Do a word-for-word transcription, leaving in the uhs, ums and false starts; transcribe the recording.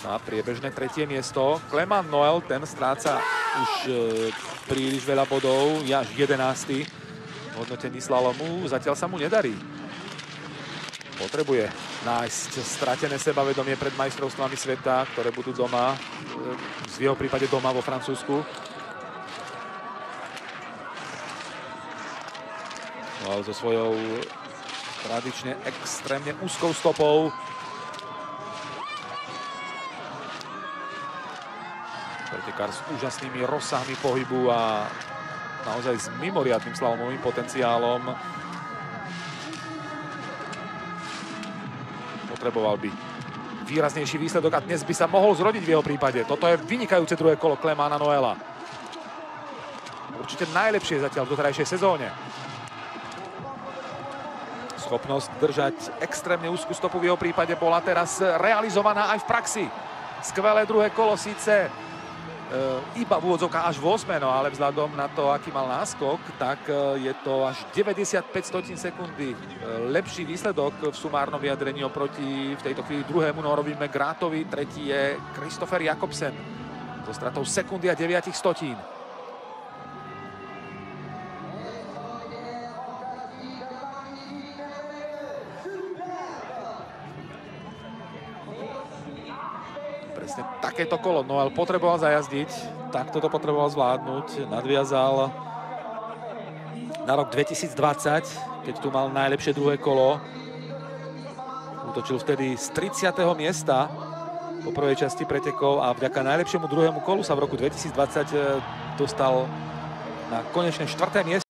na priebežné tretie miesto. Clément Noël, ten stráca už e, príliš veľa bodov, je až jedenásty v hodnotení slalomu, zatiaľ sa mu nedarí. Potrebuje nájsť stratené sebavedomie pred majstrovstvami sveta, ktoré budú doma, v jeho prípade doma vo Francúzsku. No ale so svojou tradične extrémne úzkou stopou pretekár s úžasnými rozsahmi pohybu a naozaj s mimoriadnym slalomovým potenciálom. Potreboval by výraznejší výsledok a dnes by sa mohol zrodiť v jeho prípade. Toto je vynikajúce druhé kolo Clémenta Noëla. Určite najlepšie zatiaľ v doterajšej sezóne. Schopnosť držať extrémne úzkú stopu v jeho prípade bola teraz realizovaná aj v praxi. Skvelé druhé kolo, síce e, iba v úvodzovkách až v ôsmej, no ale vzhľadom na to, aký mal náskok, tak e, je to až deväťdesiatpäť stotín sekundy. E, lepší výsledok v sumárnom vyjadrení oproti v tejto chvíli druhému Norovi McGrathovi. Tretí je Christopher Jakobsen so stratou sekundy a deväť stotín. Presne takéto kolo Noël potreboval zajazdiť, takto to potreboval zvládnuť, nadviazal na rok dvetisícdvadsať, keď tu mal najlepšie druhé kolo. Útočil vtedy z tridsiateho miesta po prvej časti pretekov a vďaka najlepšiemu druhému kolu sa v roku dvetisícdvadsať dostal na konečné štvrté miesto.